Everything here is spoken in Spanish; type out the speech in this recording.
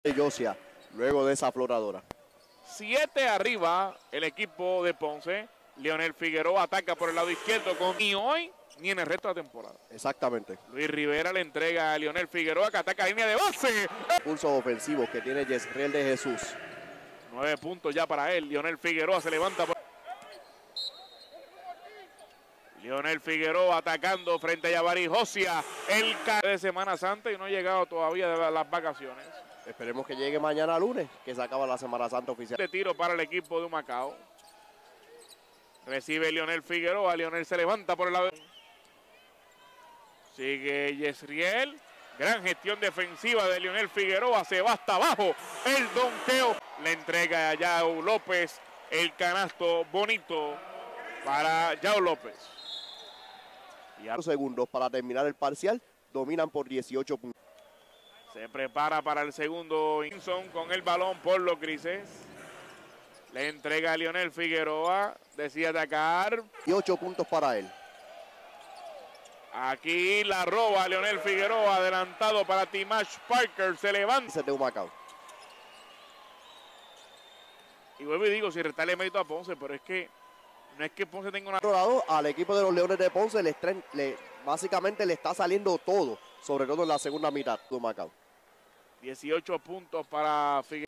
Yosia, luego de esa afloradora. 7 arriba el equipo de Ponce. Leonel Figueroa ataca por el lado izquierdo con ni hoy ni en el resto de la temporada. Exactamente. Luis Rivera le entrega a Leonel Figueroa que ataca línea de base. Pulsos ofensivos que tiene Yesriel de Jesús. 9 puntos ya para él. Leonel Figueroa se levanta. Leonel Figueroa atacando frente a Yabari Josia. El de Semana Santa y no ha llegado todavía de las vacaciones. Esperemos que llegue mañana lunes, que se acaba la Semana Santa oficial. De tiro para el equipo de Humacao. Recibe Leonel Figueroa. Leonel se levanta por el lado. Sigue Yesriel. Gran gestión defensiva de Leonel Figueroa. Se va hasta abajo. El donqueo. Le entrega a Yao López. El canasto bonito para Yao López. Y a los segundos para terminar el parcial. Dominan por 18 puntos. Se prepara para el segundo. Winson con el balón por los grises. Le entrega a Leonel Figueroa. Decide atacar. Y 8 puntos para él. Aquí la roba Leonel Figueroa. Adelantado para Timash Parker. Se levanta. De Humacao. Y vuelvo y digo, si restarle mérito a Ponce, pero es que no es que Ponce tenga una... Por otro lado, al equipo de los Leones de Ponce básicamente le está saliendo todo, sobre todo en la segunda mitad de Humacao. 18 puntos para Figueroa.